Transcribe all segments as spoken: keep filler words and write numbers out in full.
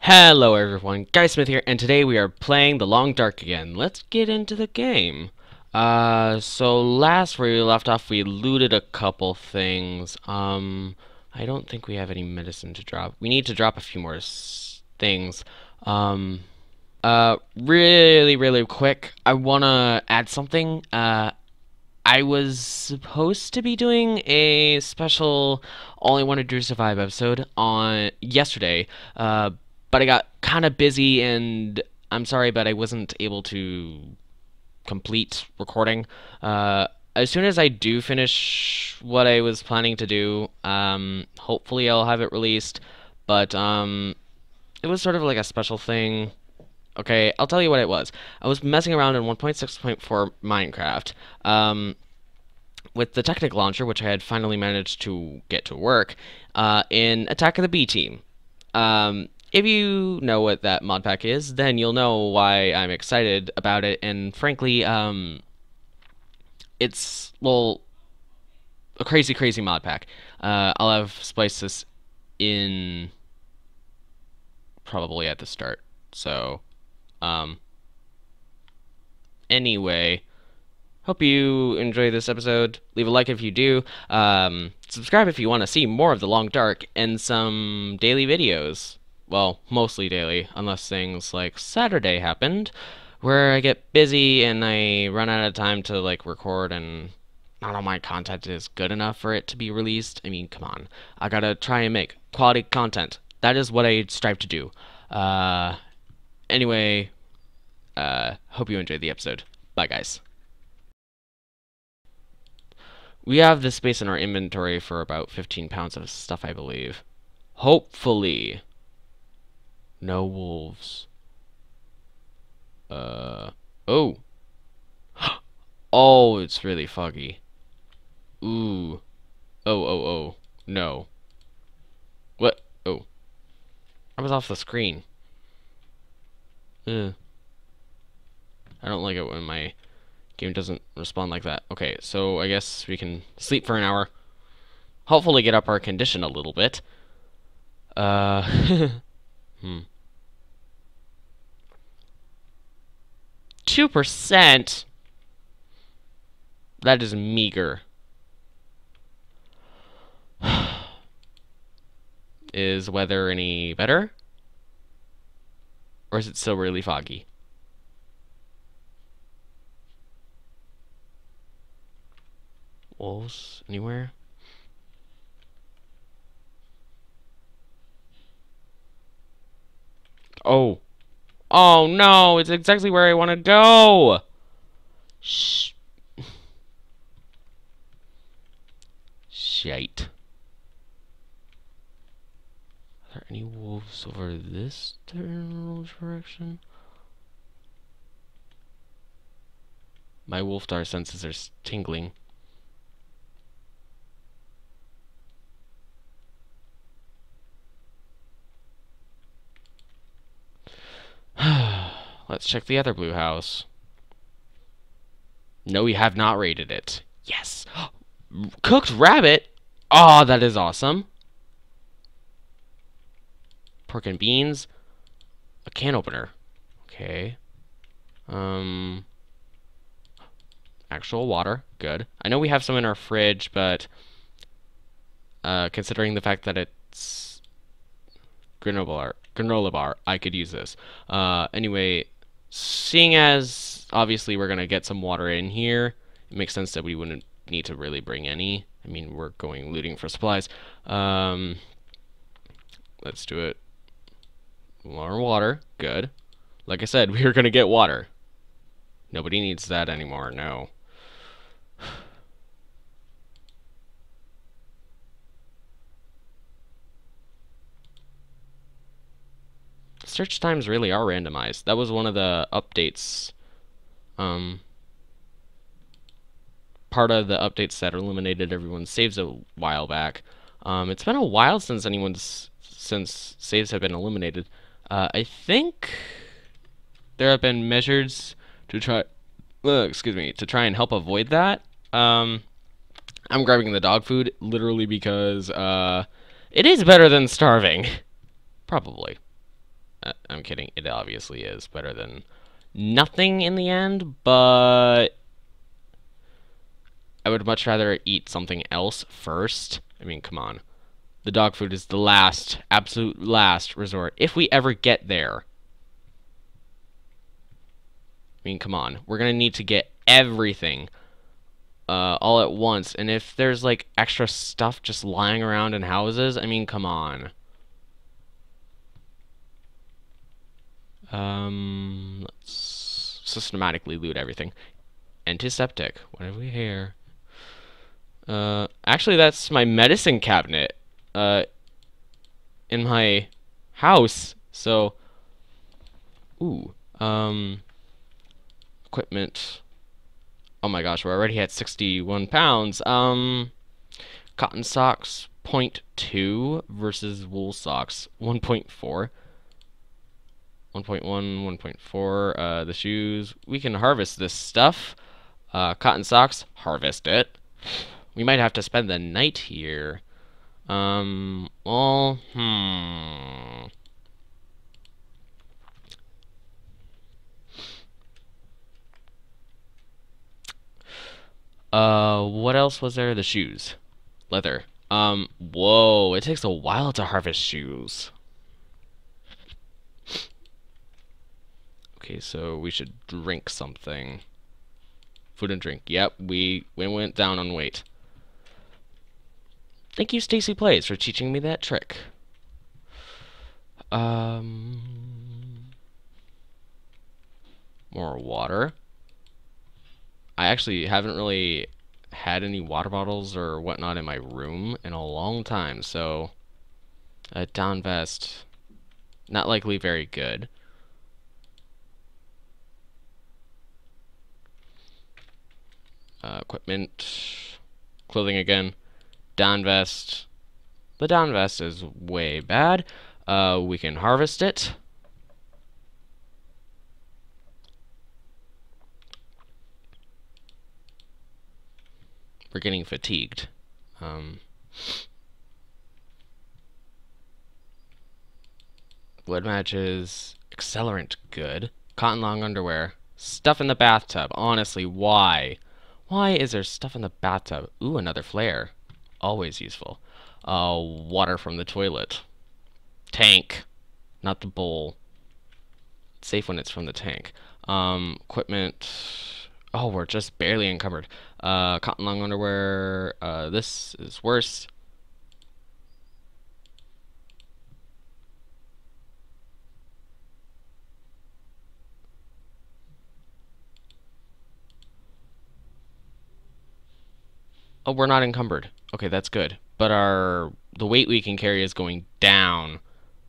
Hello everyone, Guy Smith here, and today we are playing The Long Dark again. Let's get into the game. Uh, so last where we left off, we looted a couple things. Um, I don't think we have any medicine to drop. We need to drop a few more s things. Um, uh, really, really quick, I wanna add something. Uh, I was supposed to be doing a special All I Want to Do is Survive episode on yesterday, uh, but I got kind of busy, and I'm sorry, but I wasn't able to complete recording. Uh, as soon as I do finish what I was planning to do, um, hopefully I'll have it released, but um, it was sort of like a special thing. Okay, I'll tell you what it was. I was messing around in one point six point four Minecraft um, with the Technic Launcher, which I had finally managed to get to work, uh, in Attack of the B Team. Um, if you know what that mod pack is, then you'll know why I'm excited about it, and frankly, um, it's, well, a crazy, crazy mod pack. Uh, I'll have spliced this in probably at the start, so... Um, anyway, hope you enjoy this episode. Leave a like if you do. Um, subscribe if you want to see more of The Long Dark and some daily videos. Well, mostly daily, unless things like Saturday happened, where I get busy and I run out of time to, like, record, and not all my content is good enough for it to be released. I mean, come on. I gotta try and make quality content. That is what I strive to do. Uh... Anyway, uh, hope you enjoyed the episode. Bye, guys. We have this space in our inventory for about fifteen pounds of stuff, I believe. Hopefully. No wolves. Uh, oh. Oh, it's really foggy. Ooh. Oh, oh, oh. No. What? Oh. I was off the screen. Ugh. I don't like it when my game doesn't respond like that. Okay, so I guess we can sleep for an hour. Hopefully get up our condition a little bit. Uh, hmm. two percent? That is meager. Is weather any better? Or is it still really foggy? Wolves anywhere? Oh. Oh no, it's exactly where I want to go. Shh. Shite. Are there any wolves over this general direction? My Wolfstar senses are tingling. Let's check the other blue house. No, we have not raided it. Yes! Cooked rabbit? Oh, that is awesome. Pork and beans. A can opener. Okay. Um... Actual water. Good. I know we have some in our fridge, but... Uh, considering the fact that it's... granola bar, granola bar, I could use this. Uh, anyway, seeing as obviously we're gonna get some water in here, it makes sense that we wouldn't need to really bring any. I mean, we're going looting for supplies. Um, let's do it. More water, good. Like I said, we are gonna get water. Nobody needs that anymore, no. Search times really are randomized. That was one of the updates. Um, part of the updates that eliminated everyone's saves a while back. Um, it's been a while since anyone's since saves have been eliminated. Uh, I think there have been measures to try, uh, excuse me, to try and help avoid that. Um, I'm grabbing the dog food literally because uh, it is better than starving, probably. Uh, I'm kidding. It obviously is better than nothing in the end, but I would much rather eat something else first. I mean, come on. The dog food is the last, absolute last resort. If we ever get there. I mean, come on. We're going to need to get everything uh, all at once. And if there's, like, extra stuff just lying around in houses, I mean, come on. Um, let's systematically loot everything. Antiseptic. What have we here? Uh, actually, that's my medicine cabinet. Uh, in my house. So, ooh, um, equipment. Oh my gosh, we're already at sixty-one pounds. Um, cotton socks, zero point two versus wool socks, one point four. one point one, one point four. Uh, the shoes, we can harvest this stuff. Uh, cotton socks, harvest it. We might have to spend the night here. Um, well, hmm. Uh, what else was there? The shoes. Leather. Um, whoa, it takes a while to harvest shoes. Okay, so we should drink something. Food and drink. Yep, we, we went down on weight. Thank you, Stacy Plays, for teaching me that trick. Um, more water. I actually haven't really had any water bottles or whatnot in my room in a long time, so a down vest, not likely very good. Uh, equipment, clothing again, down vest. The down vest is way bad. Uh, we can harvest it. We're getting fatigued. Um, blood matches, accelerant, good. Cotton long underwear, stuff in the bathtub. Honestly, why? Why is there stuff in the bathtub? Ooh, another flare. Always useful. Uh, water from the toilet. Tank, not the bowl. It's safe when it's from the tank. Um, equipment. Oh, we're just barely encumbered. Uh, cotton long underwear. Uh, this is worse. Oh, we're not encumbered. Okay, that's good. But our the weight we can carry is going down.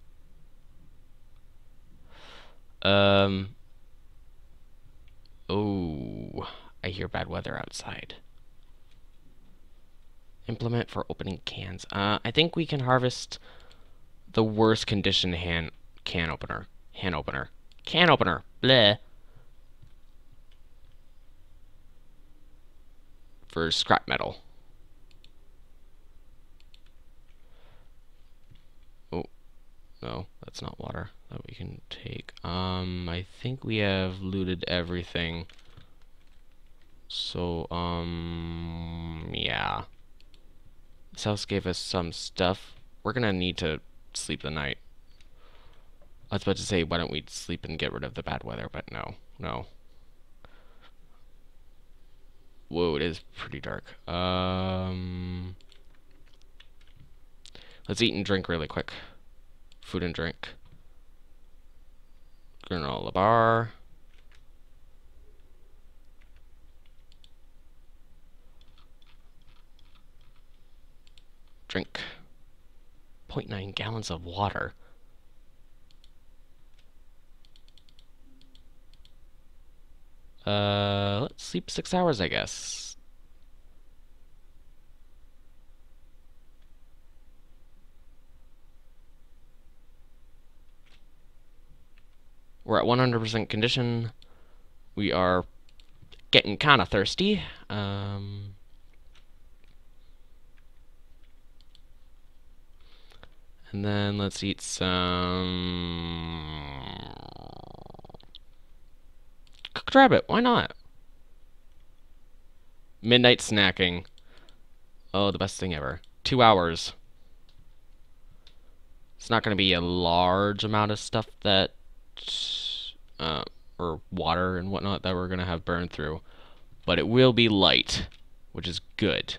Um. Oh, I hear bad weather outside. Implement for opening cans. Uh, I think we can harvest the worst condition hand can opener. Hand opener. Can opener. Bleh. For scrap metal. Oh, no, that's not water that we can take. Um, I think we have looted everything. So, um, yeah. This house gave us some stuff. We're gonna need to sleep the night. I was about to say, why don't we sleep and get rid of the bad weather, but no, no. Whoa, it is pretty dark. Um, let's eat and drink really quick. Food and drink. Granola bar. Drink. zero point nine gallons of water. Uh, let's sleep six hours, I guess. We're at one hundred percent condition. We are getting kind of thirsty. Um, and then let's eat some grab it. Why not? Midnight snacking. Oh, the best thing ever. Two hours. It's not going to be a large amount of stuff that, uh, or water and whatnot that we're going to have burned through, but it will be light, which is good.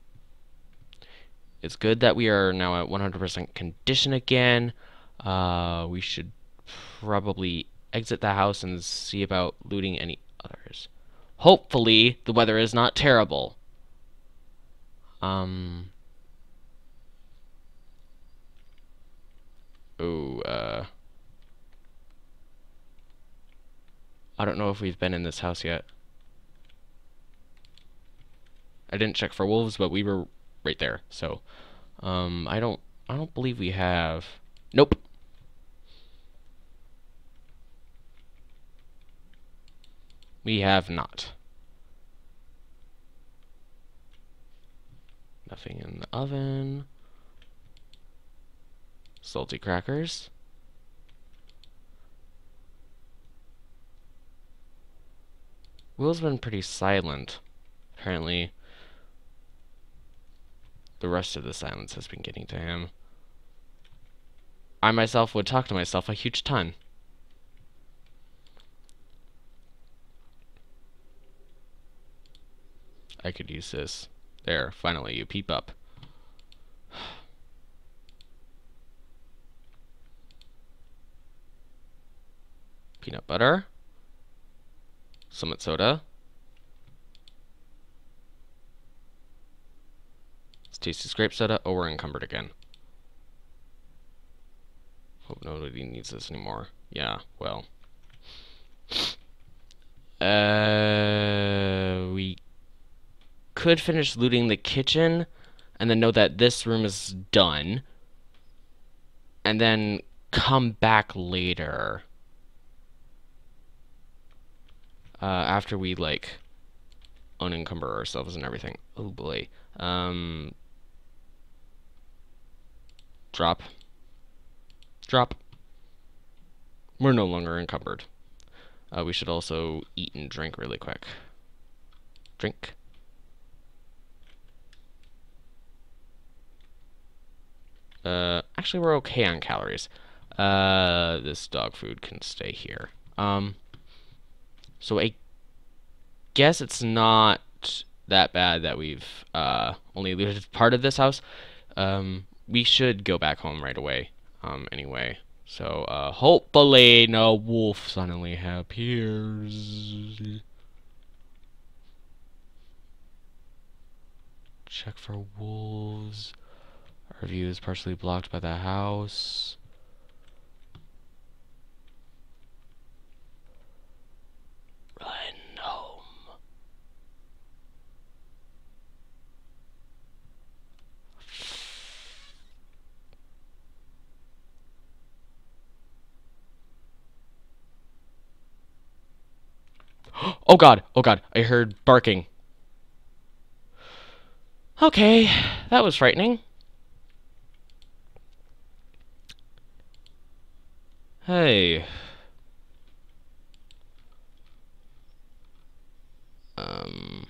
It's good that we are now at one hundred percent condition again. Uh, we should probably exit the house and see about looting any others. Hopefully, the weather is not terrible. Um. Oh, uh. I don't know if we've been in this house yet. I didn't check for wolves, but we were right there. So, um, I don't, I don't believe we have. Nope. We have not. Nothing in the oven. Salty crackers. Will's been pretty silent. Apparently, the rest of the silence has been getting to him. I myself would talk to myself a huge ton. I could use this. There, finally, you peep up. Peanut butter. Summit soda. It's tasty grape soda. Oh, we're encumbered again. Hope nobody needs this anymore. Yeah, well. Uh, we could finish looting the kitchen and then know that this room is done. And then come back later. Uh, after we, like, unencumber ourselves and everything. Oh, boy. Um, drop. Drop. We're no longer encumbered. Uh, we should also eat and drink really quick. Drink. Uh, actually, we're okay on calories. Uh, this dog food can stay here. Um... So I guess it's not that bad that we've uh, only looted part of this house. Um, we should go back home right away. Um, anyway, so uh, hopefully no wolf suddenly appears. Check for wolves. Our view is partially blocked by the house. Oh god, oh god, I heard barking. Okay, that was frightening. Hey. Um.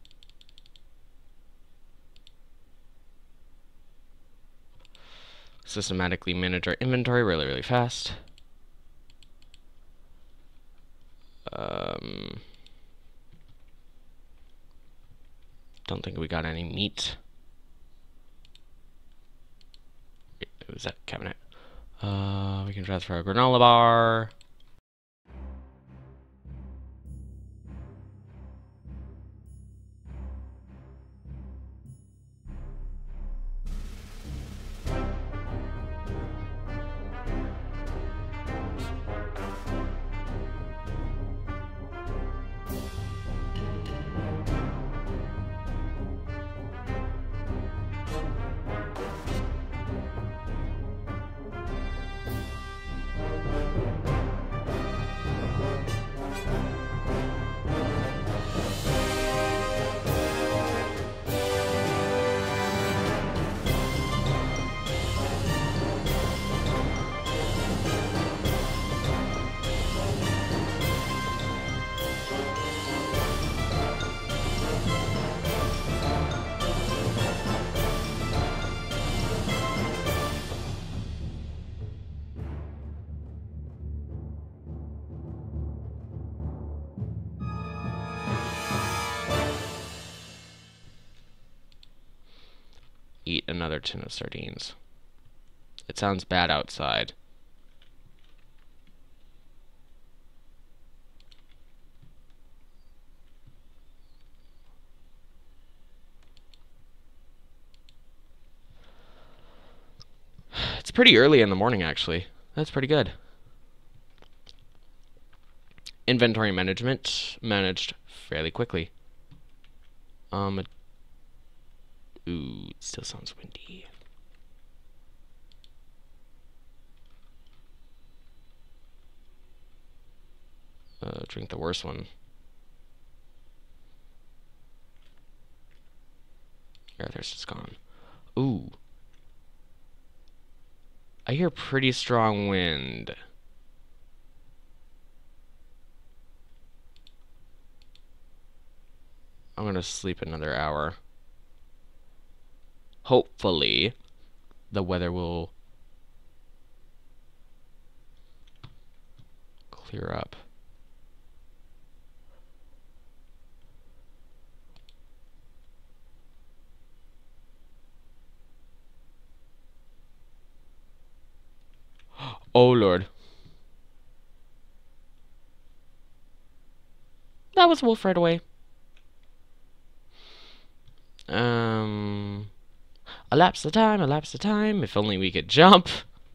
Systematically manage our inventory really, really fast. Um. Don't think we got any meat. Wait, it was that cabinet. Uh, we can transfer a granola bar. eat another tin of sardines. It sounds bad outside. It's pretty early in the morning, actually. That's pretty good. Inventory management managed fairly quickly. Um, ooh, it still sounds windy. Uh, drink the worst one. Air thirst is gone. Ooh. I hear pretty strong wind. I'm gonna sleep another hour. Hopefully, the weather will clear up. Oh, Lord. That was wolf right away. Um, elapse the time, elapse the time. If only we could jump.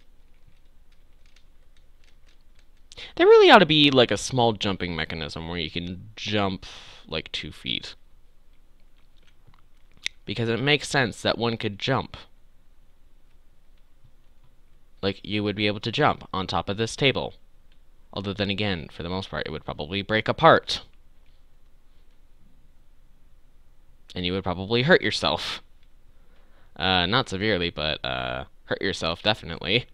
There really ought to be like a small jumping mechanism where you can jump like two feet. Because it makes sense that one could jump. Like, you would be able to jump on top of this table. Although then again, for the most part, it would probably break apart. And you would probably hurt yourself. Uh, not severely, but, uh, hurt yourself, definitely.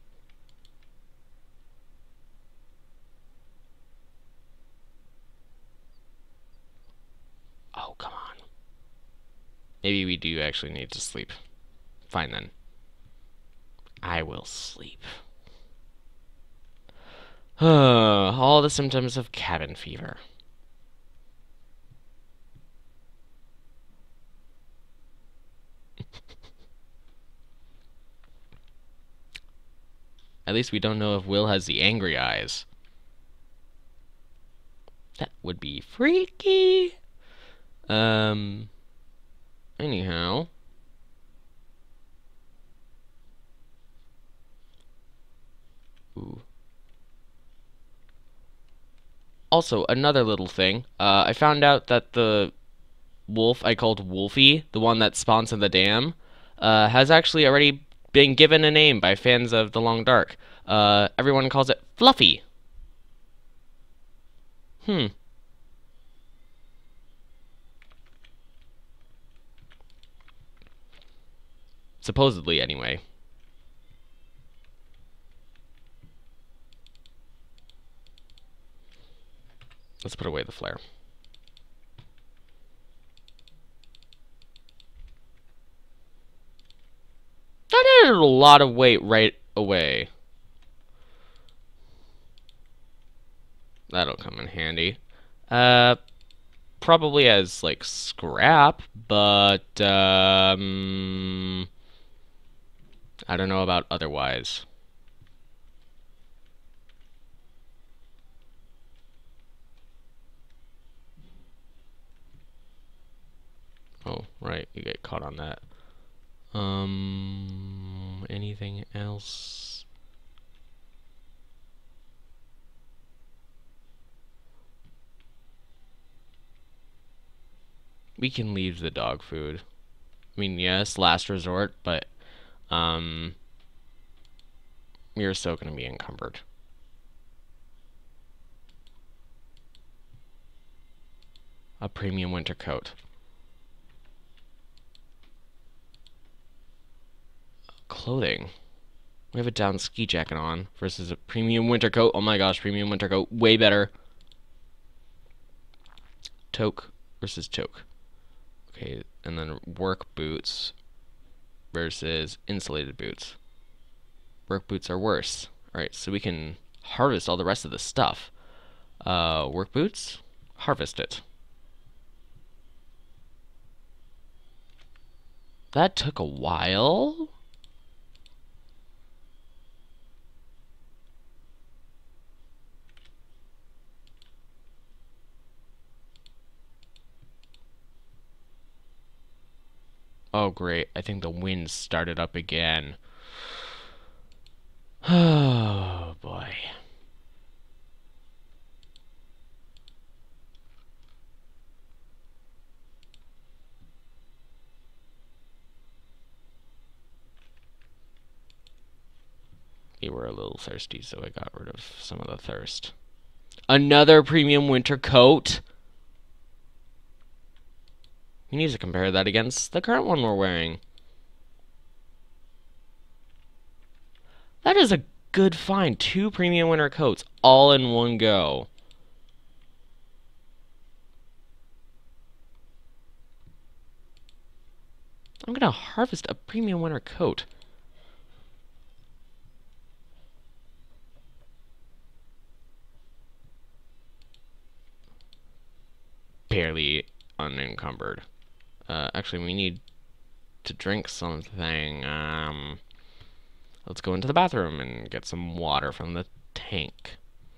Oh, come on. Maybe we do actually need to sleep. Fine, then. I will sleep. All the symptoms of cabin fever. At least we don't know if Will has the angry eyes. That would be freaky. Um. Anyhow. Ooh. Also, another little thing. Uh, I found out that the wolf I called Wolfie, the one that spawns in the dam, uh, has actually already been given a name by fans of The Long Dark. Uh, everyone calls it Fluffy. Hmm. Supposedly, anyway. Let's put away the flare. That added a lot of weight right away. That'll come in handy. Uh, probably as, like, scrap, but, um... I don't know about otherwise. Oh, right, you get caught on that. Um, anything else? We can leave the dog food. I mean, yes, last resort, but, um, you're still gonna be encumbered. A premium winter coat. Clothing. We have a down ski jacket on versus a premium winter coat. Oh my gosh, premium winter coat. Way better. Toque versus toque. Okay, and then work boots versus insulated boots. Work boots are worse. Alright, so we can harvest all the rest of the stuff. Uh, work boots? Harvest it. That took a while? Oh, great. I think the wind started up again. Oh, boy. We were a little thirsty, so I got rid of some of the thirst. Another premium winter coat? We need to compare that against the current one we're wearing. That is a good find. Two premium winter coats, all in one go. I'm gonna harvest a premium winter coat. Barely unencumbered. Uh, actually, we need to drink something. Um, let's go into the bathroom and get some water from the tank.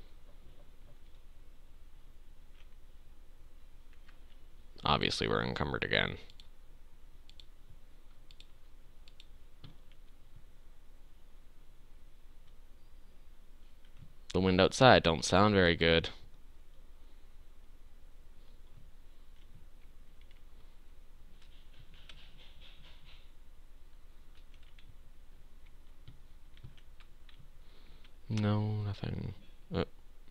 Obviously, we're encumbered again. The wind outside don't sound very good. No, nothing. Uh,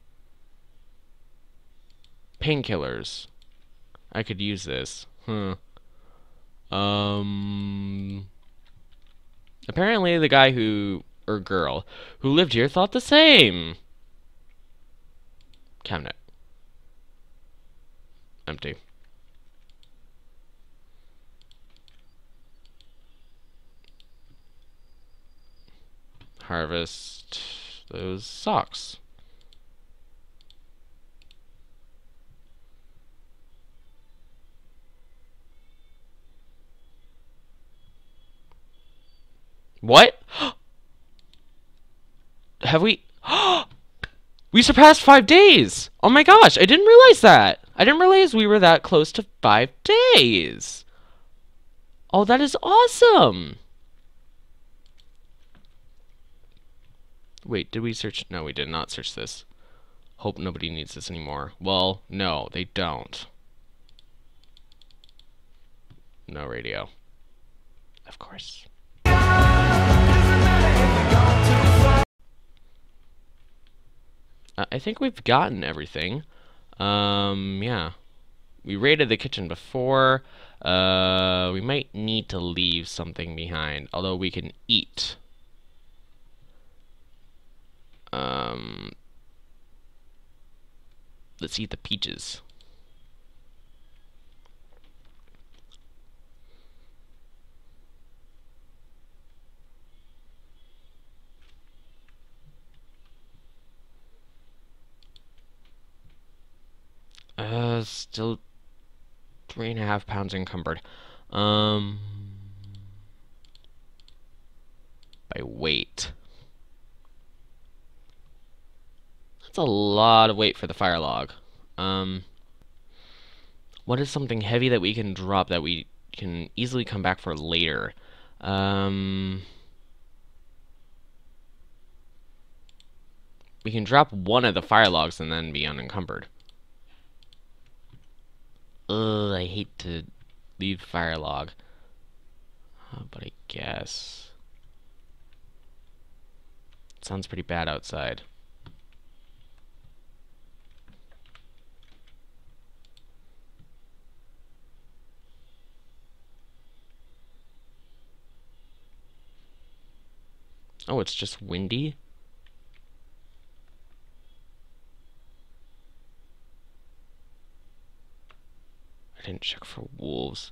Painkillers. I could use this. Huh. Um. Apparently, the guy who, or girl, who lived here thought the same. Cabinet. Empty. Harvest those socks. What? Have we... We surpassed five days! Oh my gosh, I didn't realize that! I didn't realize we were that close to five days! Oh, that is awesome! Wait, did we search? No, we did not search this. Hope nobody needs this anymore. Well, no, they don't. No radio. Of course. Uh, I think we've gotten everything. Um, yeah. We raided the kitchen before. Uh, we might need to leave something behind, although we can eat. Um, let's eat the peaches. Uh, still three and a half pounds encumbered. Um, by weight. That's a lot of weight for the fire log. Um, what is something heavy that we can drop that we can easily come back for later? Um, we can drop one of the fire logs and then be unencumbered. Ugh, I hate to leave fire log. Uh, but I guess. It sounds pretty bad outside. Oh, it's just windy? I didn't check for wolves.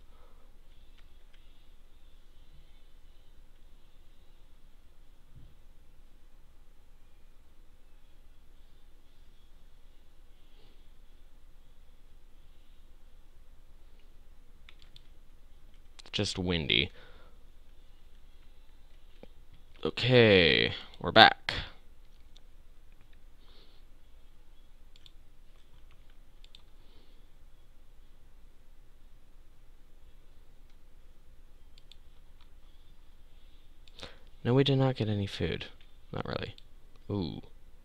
It's just windy. Okay, we're back. No, we did not get any food. Not really. Ooh.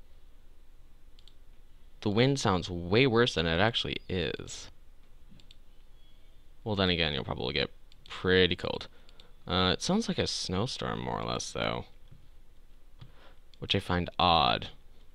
The wind sounds way worse than it actually is. Well, then again, you'll probably get pretty cold. Uh, it sounds like a snowstorm, more or less, though. Which I find odd.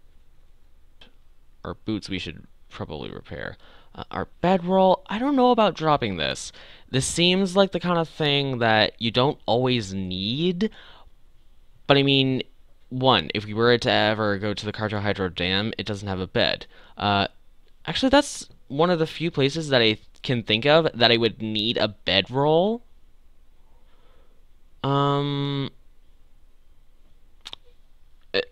Our boots we should probably repair. Uh, our bedroll, I don't know about dropping this. This seems like the kind of thing that you don't always need. But I mean, one, if we were to ever go to the Cartohydro Dam, it doesn't have a bed. Uh, actually, that's one of the few places that I can think of that I would need a bedroll. Um... It,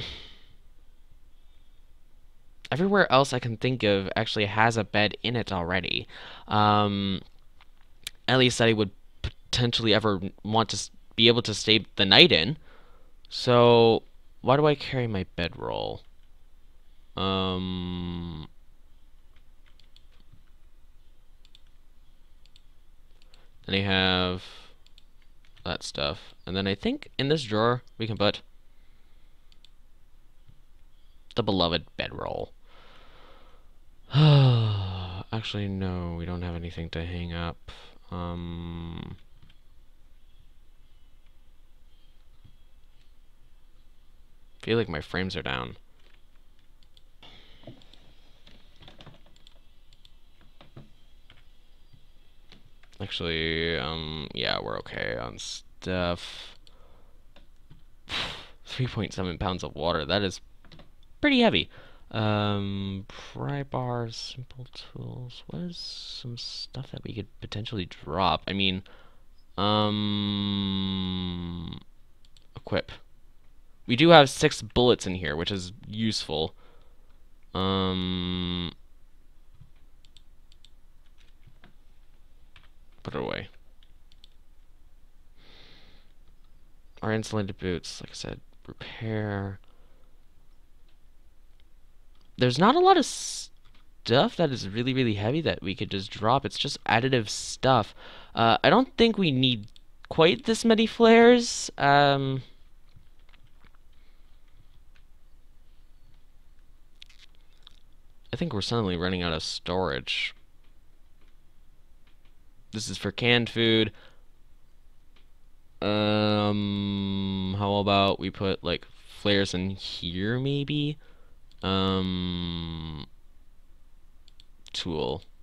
everywhere else I can think of actually has a bed in it already. Um, at least that I would potentially ever want to be able to stay the night in. So, why do I carry my bedroll? Um... Then I have that stuff. And then I think in this drawer we can put the beloved bedroll. Actually, no, we don't have anything to hang up. Um... I feel like my frames are down. Actually, um, yeah, we're okay on stuff. three point seven pounds of water, that is pretty heavy. Um, pry bars, simple tools. What is some stuff that we could potentially drop? I mean, um, equip. We do have six bullets in here, which is useful. Um, put it away. Our insulated boots, like I said, repair. There's not a lot of stuff that is really, really heavy that we could just drop. It's just additive stuff. Uh, I don't think we need quite this many flares. Um... I think we're suddenly running out of storage. This is for canned food. Um, how about we put like flares in here, maybe? Um, tool.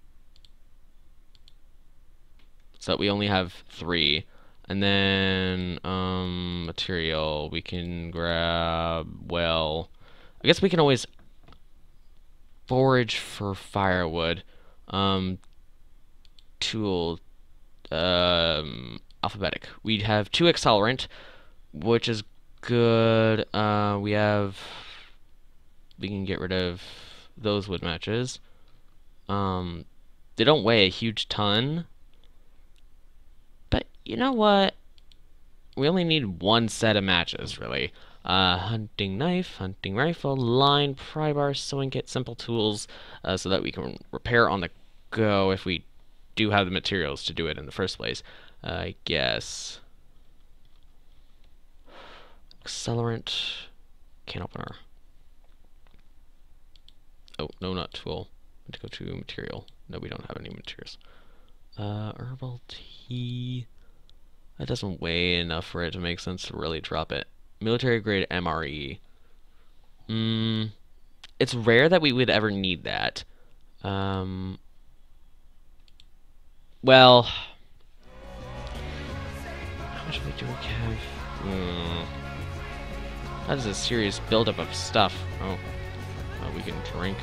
So that we only have three. And then, um, material. We can grab, well, I guess we can always forage for firewood. Um, tool, um, alphabetic. We have two accelerant, which is good. Uh, we have, we can get rid of those wood matches. Um, they don't weigh a huge ton. But you know what? We only need one set of matches, really. Uh, hunting knife, hunting rifle, line, pry bar, sewing kit, simple tools, uh, so that we can repair on the go if we do have the materials to do it in the first place. Uh, I guess. Accelerant, can opener. Oh, no, not tool. I have to go to material. No, we don't have any materials. Uh, herbal tea. That doesn't weigh enough for it to make sense to really drop it. Military grade M R E. Mm, it's rare that we would ever need that. Um, well, how much we do we have? Mm, that is a serious buildup of stuff. Oh, uh, we can drink.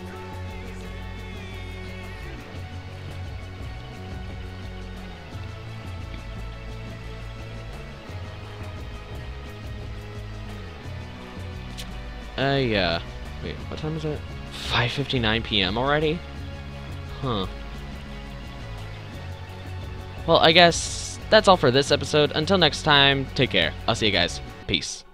Uh, yeah. Wait, what time is it? five fifty-nine p m already? Huh. Well, I guess that's all for this episode. Until next time, take care. I'll see you guys. Peace.